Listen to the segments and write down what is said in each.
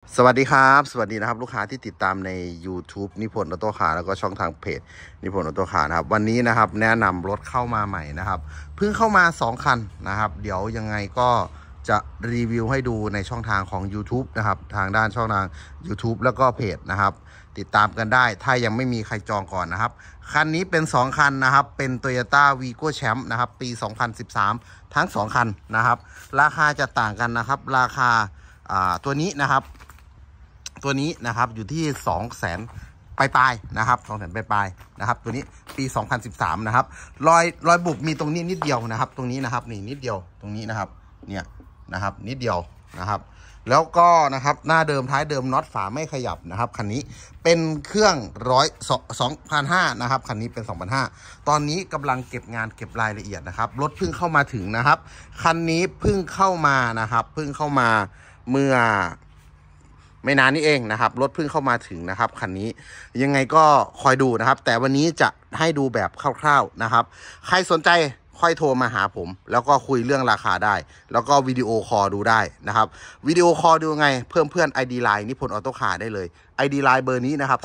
สวัสดีครับสวัสดีนะครับลูกค้าที่ติดตามใน YouTube นิพนธ์ออโต้คาร์แล้วก็ช่องทางเพจนิพนธ์ออโต้คาร์นะครับวันนี้นะครับแนะนำรถเข้ามาใหม่นะครับเพิ่งเข้ามา2คันนะครับเดี๋ยวยังไงก็จะรีวิวให้ดูในช่องทางของ YouTube นะครับทางด้านช่องทาง YouTube แล้วก็เพจนะครับติดตามกันได้ถ้ายังไม่มีใครจองก่อนนะครับคันนี้เป็น2คันนะครับเป็น Toyota Vigo Champ นะครับปี 2013 ทั้ง2คันนะครับราคาจะต่างกันนะครับราคาตัวนี้นะครับอยู่ที่200,000ปลายๆนะครับ200,000ปลายๆนะครับตัวนี้ปี 2013นะครับรอยบุบมีตรงนี้นิดเดียวนะครับตรงนี้นะครับนี่นิดเดียวตรงนี้นะครับเนี่ยนะครับนิดเดียวนะครับแล้วก็นะครับหน้าเดิมท้ายเดิมน็อตฝาไม่ขยับนะครับคันนี้เป็นเครื่อง2,500นะครับคันนี้เป็น 2,500ตอนนี้กำลังเก็บงานเก็บรายละเอียดนะครับรถเพิ่งเข้ามาถึงนะครับคันนี้เพิ่งเข้ามานะครับเพิ่งเข้ามาเมื่อไม่นานนี้เองนะครับรถเพิ่งเข้ามาถึงนะครับคันนี้ยังไงก็คอยดูนะครับแต่วันนี้จะให้ดูแบบคร่าวๆนะครับใครสนใจค่อยโทรมาหาผมแล้วก็คุยเรื่องราคาได้แล้วก็วิดีโอคอลดูได้นะครับวิดีโอคอลดูไงเพิ่มเพื่อน ID Line นิพนธ์ออโต้คาร์ได้เลย ID Line เบอร์นี้นะครับ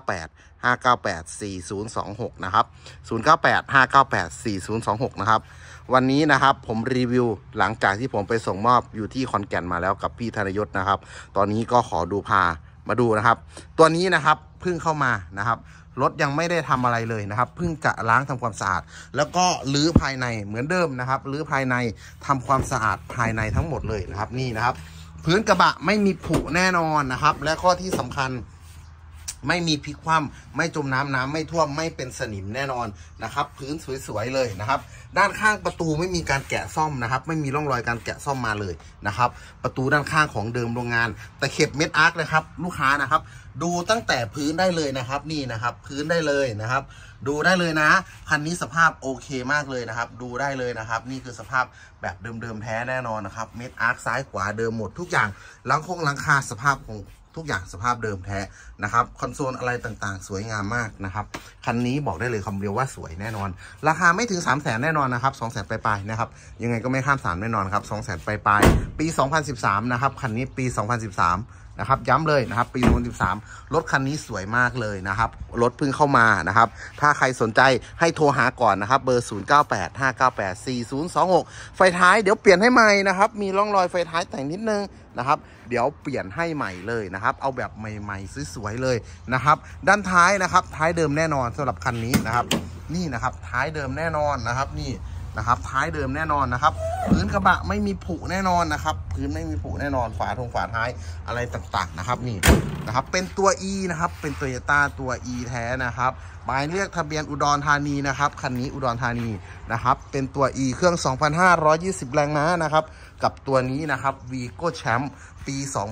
0985984026นะครับ0985984026นะครับวันนี้นะครับผมรีวิวหลังจากที่ผมไปส่งมอบอยู่ที่ขอนแก่นมาแล้วกับพี่ธนยศนะครับตอนนี้ก็ขอดูพามาดูนะครับตัวนี้นะครับเพิ่งเข้ามานะครับรถยังไม่ได้ทำอะไรเลยนะครับเพิ่งจะล้างทำความสะอาดแล้วก็รื้อภายในเหมือนเดิมนะครับรื้อภายในทำความสะอาดภายในทั้งหมดเลยนะครับนี่นะครับพื้นกระบะไม่มีผุแน่นอนนะครับและข้อที่สำคัญไม่มีพลิกคว่ำไม่จมน้ำไม่ท่วมไม่เป็นสนิมแน่นอนนะครับพื้นสวยๆเลยนะครับด้านข้างประตูไม่มีการแกะซ่อมนะครับไม่มีร่องรอยการแกะซ่อมมาเลยนะครับประตูด้านข้างของเดิมโรงงานแต่เข็บเม็ดอาร์คนะครับลูกค้านะครับดูตั้งแต่พื้นได้เลยนะครับนี่นะครับพื้นได้เลยนะครับดูได้เลยนะคันนี้สภาพโอเคมากเลยนะครับดูได้เลยนะครับนี่คือสภาพแบบเดิมๆแท้แน่นอนนะครับเม็ดอาร์คซ้ายขวาเดิมหมดทุกอย่างหลังคาสภาพของทุกอย่างสภาพเดิมแท้นะครับคอนโซลอะไรต่างๆสวยงามมากนะครับคันนี้บอกได้เลยคำเดียวว่าสวยแน่นอนราคาไม่ถึง 300,000 แน่นอนนะครับ 200,000 ปลายๆนะครับยังไงก็ไม่ข้าม3แน่นอนครับ 200,000 ปลายๆปี 2013นะครับคันนี้ปี 2013นะครับย้ำเลยนะครับปี 2013รถคันนี้สวยมากเลยนะครับรถเพิ่งเข้ามานะครับถ้าใครสนใจให้โทรหาก่อนนะครับเบอร์0985984026ไฟท้ายเดี๋ยวเปลี่ยนให้ใหม่นะครับมีร่องรอยไฟท้ายแต่งนิดนึงนะครับเดี๋ยวเปลี่ยนให้ใหม่เลยนะครับเอาแบบใหม่ๆสวยๆเลยนะครับด้านท้ายนะครับท้ายเดิมแน่นอนสำหรับคันนี้นะครับนี่นะครับท้ายเดิมแน่นอนนะครับนี่นะครับท้ายเดิมแน่นอนนะครับพื้นกระบะไม่มีผุแน่นอนนะครับพื้นไม่มีผุแน่นอนฝาท้ายอะไรต่างๆนะครับนี่นะครับเป็นตัว E นะครับเป็น Toyota ตัว E แท้นะครับหมายเลขทะเบียนอุดรธานีนะครับคันนี้อุดรธานีนะครับเป็นตัว E เครื่อง 2,520 แรงม้านะครับกับตัวนี้นะครับ Vigo Champ ปี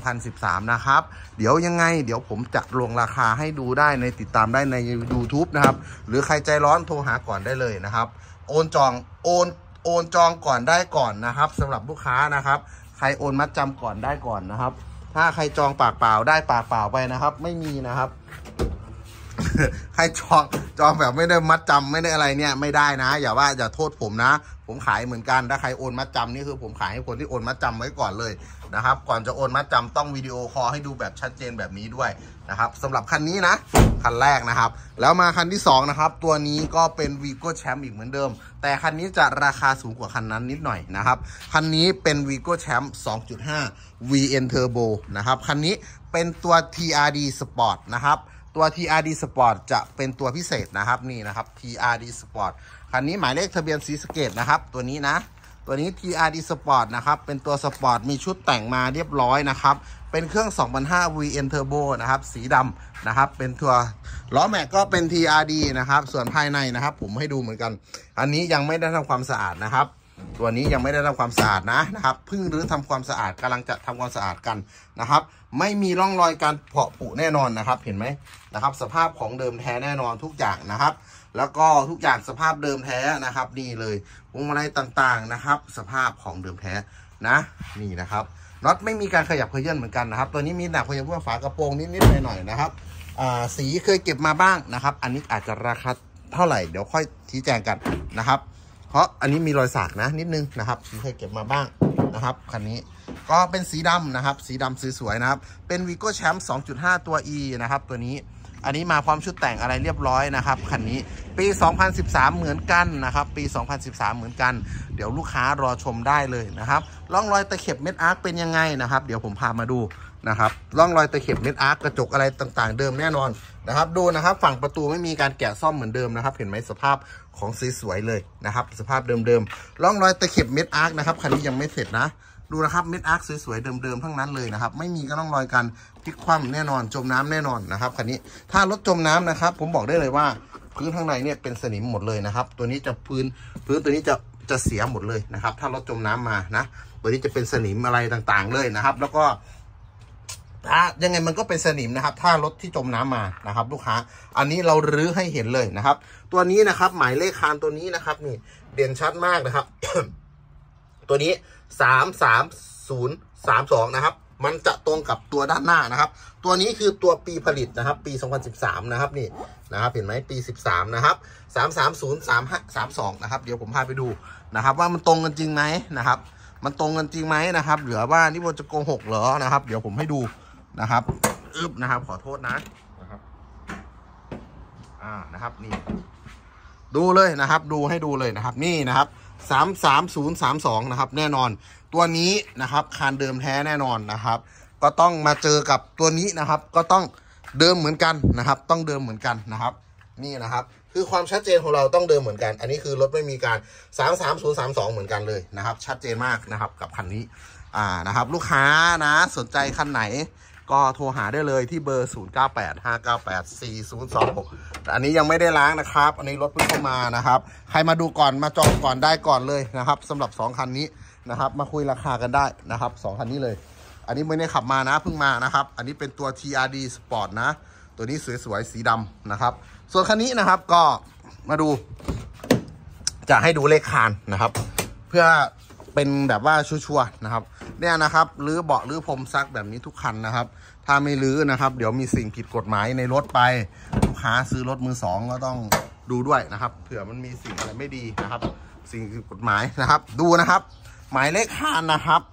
2013นะครับเดี๋ยวยังไงเดี๋ยวผมจะลงราคาให้ดูได้ในติดตามได้ใน YouTube นะครับหรือใครใจร้อนโทรหาก่อนได้เลยนะครับโอนจองก่อนได้ก่อนนะครับสำหรับลูกค้านะครับใครโอนมัดจำก่อนได้ก่อนนะครับถ้าใครจองปากเปล่าได้ปากเปล่าไปนะครับไม่มีนะครับ ใครจองแบบไม่ได้มัดจำไม่ได้อะไรเนี่ยไม่ได้นะอย่าโทษผมนะผมขายเหมือนกันถ้าใครโอนมัดจำนี่คือผมขายให้คนที่โอนมัดจำไว้ก่อนเลยนะครับก่อนจะโอนมัดจำต้องวิดีโอคอลให้ดูแบบชัดเจนแบบนี้ด้วยนะครับสำหรับคันนี้นะคันแรกนะครับแล้วมาคันที่2นะครับตัวนี้ก็เป็น Vigo Champ อีกเหมือนเดิมแต่คันนี้จะราคาสูงกว่าคันนั้นนิดหน่อยนะครับคันนี้เป็น Vigo Champ 2.5 VN Turbo นะครับคันนี้เป็นตัว TRD Sport นะครับตัว TRD Sport จะเป็นตัวพิเศษนะครับนี่นะครับ TRD Sport คันนี้หมายเลขทะเบียนศรีสะเกษนะครับตัวนี้นะตัวนี้ TRD Sport นะครับเป็นตัวสปอร์ตมีชุดแต่งมาเรียบร้อยนะครับเป็นเครื่อง 2,500 VN Turbo นะครับสีดำนะครับเป็นตัวล้อแม็กก็เป็น TRD นะครับส่วนภายในนะครับผมให้ดูเหมือนกันอันนี้ยังไม่ได้ทำความสะอาดนะครับตัวนี้ยังไม่ได้ทำความสะอาดนะครับเพิ่งรื้อทำความสะอาดกำลังจะทำความสะอาดกันนะครับไม่มีร่องรอยการเพาะผุแน่นอนนะครับเห็นไหมนะครับสภาพของเดิมแท้แน่นอนทุกอย่างนะครับแล้วก็ทุกอย่างสภาพเดิมแท้นะครับนี่เลยพวงมาลัยต่างๆนะครับสภาพของเดิมแท้นะนี่นะครับน็อตไม่มีการขยับเขยื่นเหมือนกันนะครับตัวนี้มีหนักขยับเพื่อฝากระโปรงนิดๆหน่อยๆนะครับสีเคยเก็บมาบ้างนะครับอันนี้อาจจะราคาเท่าไหร่เดี๋ยวค่อยชี้แจงกันนะครับเพราะอันนี้มีรอยสักนะนิดนึงนะครับที่เคยเก็บมาบ้างนะครับคันนี้ก็เป็นสีดำนะครับสีดำสวยๆนะครับเป็นวีโก้แชมป์ 2.5 ตัว E นะครับตัวนี้อันนี้มาพร้อมชุดแต่งอะไรเรียบร้อยนะครับคันนี้ปี 2013 เหมือนกันนะครับปี 2013 เหมือนกันเดี๋ยวลูกค้ารอชมได้เลยนะครับร่องรอยตะเข็บเม็ดอาร์คเป็นยังไงนะครับเดี๋ยวผมพามาดูนะครับร่องรอยตะเข็บเม็ดอาร์คกระจกอะไรต่างๆเดิมแน่นอนนะครับดูนะครับฝั่งประตูไม่มีการแกะซ่อมเหมือนเดิมนะครับเห็นไหมสภาพของสวยๆเลยนะครับสภาพเดิมๆร่องรอยตะเข็บเม็ดอาร์คนะครับคันนี้ยังไม่เสร็จนะดูนะครับเม็ดอาร์คสวยๆเดิมๆทั้งนั้นเลยนะครับไม่มีก็ร่องรอยการพลิกคว่ำแน่นอนจมน้ำแน่นอนนะครับคันนี้ถ้ารถจมน้ำนะครับผมบอกได้เลยว่าพื้นข้างในเนี่ยเป็นสนิมหมดเลยนะครับตัวนี้จะพื้นตัวนี้จะเสียหมดเลยนะครับถ้ารถจมน้ำมานะตัวนี้จะเป็นสนิมอะไรต่างๆเลยนะครับแล้วก็ยังไงมันก็เป็นสนิมนะครับถ้ารถที่จมน้ำมานะครับลูกค้าอันนี้เรารื้อให้เห็นเลยนะครับตัวนี้นะครับหมายเลขคานตัวนี้นะครับนี่เด่นชัดมากนะครับ ตัวนี้33032นะครับมันจะตรงกับตัวด้านหน้านะครับตัวนี้คือตัวปีผลิตนะครับปี2013นะครับนี่นะครับเห็นไหมปี13นะครับ33032นะครับเดี๋ยวผมพาไปดูนะครับว่ามันตรงกันจริงไหมนะครับมันตรงกันจริงไหมนะครับหรือว่านี่บนจะโกหกเหรอนะครับเดี๋ยวผมให้ดูนะครับนะครับขอโทษนะครับนะครับนี่ดูเลยนะครับดูให้ดูเลยนะครับนี่นะครับ33032นะครับแน่นอนตัวนี้นะครับคานเดิมแท้แน่นอนนะครับก็ต้องมาเจอกับตัวนี้นะครับก็ต้องเดิมเหมือนกันนะครับต้องเดิมเหมือนกันนะครับนี่นะครับคือความชัดเจนของเราต้องเดิมเหมือนกันอันนี้คือรถไม่มีการ33032เหมือนกันเลยนะครับชัดเจนมากนะครับกับคันนี้นะครับลูกค้านะสนใจคันไหนก็โทรหาได้เลยที่เบอร์0985984026อันนี้ยังไม่ได้ล้างนะครับอันนี้รถเพิ่งเข้ามานะครับใครมาดูก่อนมาจองก่อนได้ก่อนเลยนะครับสำหรับ2คันนี้นะครับมาคุยราคากันได้นะครับ2คันนี้เลยอันนี้ไม่ได้ขับมานะเพิ่งมานะครับอันนี้เป็นตัว TRD Sport นะตัวนี้สวยๆสีดำนะครับส่วนคันนี้นะครับก็มาดูจะให้ดูเลขคานนะครับเพื่อเป็นแบบว่าชัวร์ๆนะครับเนี่ยนะครับรื้อเบาะรื้อพรมซักแบบนี้ทุกคันนะครับถ้าไม่รื้อนะครับเดี๋ยวมีสิ่งผิดกฎหมายในรถไปลูกค้าซื้อรถมือสองก็ต้องดูด้วยนะครับเผื่อมันมีสิ่งอะไรไม่ดีนะครับสิ่งผิดกฎหมายนะครับดูนะครับหมายเลขคานนะครับ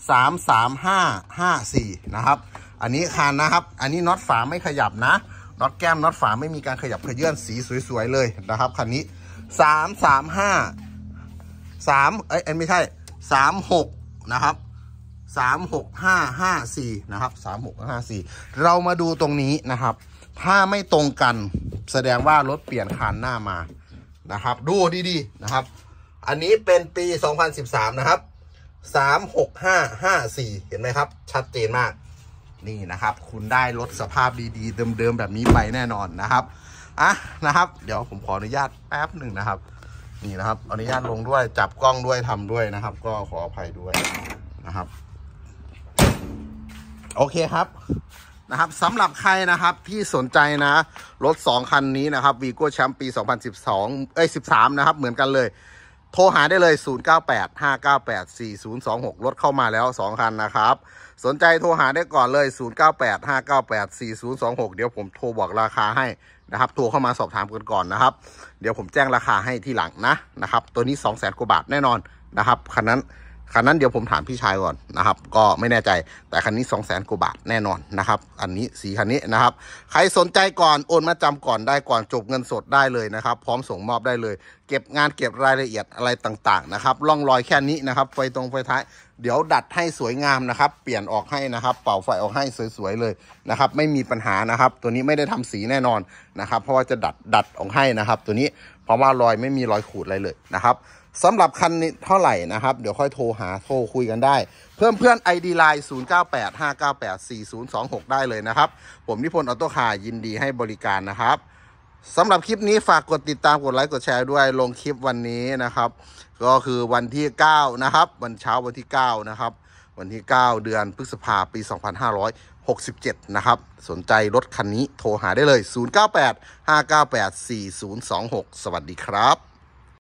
33554นะครับอันนี้คานนะครับอันนี้น็อตฝาไม่ขยับนะน็อตแก้มน็อตฝาไม่มีการขยับขยื่นสีสวยๆเลยนะครับคันนี้ไม่ใช่36นะครับ36554นะครับ36554เรามาดูตรงนี้นะครับถ้าไม่ตรงกันแสดงว่ารถเปลี่ยนคานหน้ามานะครับดูดีๆนะครับอันนี้เป็นปี2013นะครับ36554เห็นไหมครับชัดเจนมากนี่นะครับคุณได้รถสภาพดีๆเดิมๆแบบนี้ไปแน่นอนนะครับนะครับเดี๋ยวผมขออนุญาตแป๊บหนึ่งนะครับนี่นะครับอนุญาตลงด้วยจับกล้องด้วยทำด้วยนะครับก็ขออภัยด้วยนะครับโอเคครับนะครับสำหรับใครนะครับที่สนใจนะรถ2คันนี้นะครับวีโก้แชมป์ปี13นะครับเหมือนกันเลยโทรหาได้เลย0985984026รถเข้ามาแล้ว2คันนะครับสนใจโทรหาได้ก่อนเลย0985984026เดี๋ยวผมโทรบอกราคาให้นะครับโทรเข้ามาสอบถามกันก่อนนะครับเดี๋ยวผมแจ้งราคาให้ทีหลังนะครับตัวนี้200,000 กว่าบาทแน่นอนนะครับคันนั้นเดี๋ยวผมถามพี่ชายก่อนนะครับก็ไม่แน่ใจแต่คันนี้200,000 กว่าบาทแน่นอนนะครับอันนี้สีคันนี้นะครับใครสนใจก่อนโอนมาจำก่อนได้ก่อนจบเงินสดได้เลยนะครับพร้อมส่งมอบได้เลยเก็บงานเก็บรายละเอียดอะไรต่างๆนะครับร่องรอยแค่นี้นะครับไฟตรงไฟท้ายเดี๋ยวดัดให้สวยงามนะครับเปลี่ยนออกให้นะครับเป่าไฟออกให้สวยๆเลยนะครับไม่มีปัญหานะครับตัวนี้ไม่ได้ทำสีแน่นอนนะครับเพราะว่าจะดัดออกให้นะครับตัวนี้เพราะว่ารอยไม่มีรอยขูดอะไรเลยนะครับสำหรับคันนี้เท่าไหร่นะครับเดี๋ยวค่อยโทรคุยกันได้เพื่อน ID Line 0985984026ได้เลยนะครับผมนิพนธ์ออโต้คาร์ยินดีให้บริการนะครับสำหรับคลิปนี้ฝากกดติดตามกดไลค์กดแชร์ด้วยลงคลิปวันนี้นะครับก็คือวันที่9นะครับวันเช้าวันที่9นะครับวันที่9เดือนพฤษภาคมปี2567นะครับสนใจรถคันนี้โทรหาได้เลย0985984026สวัสดีครับ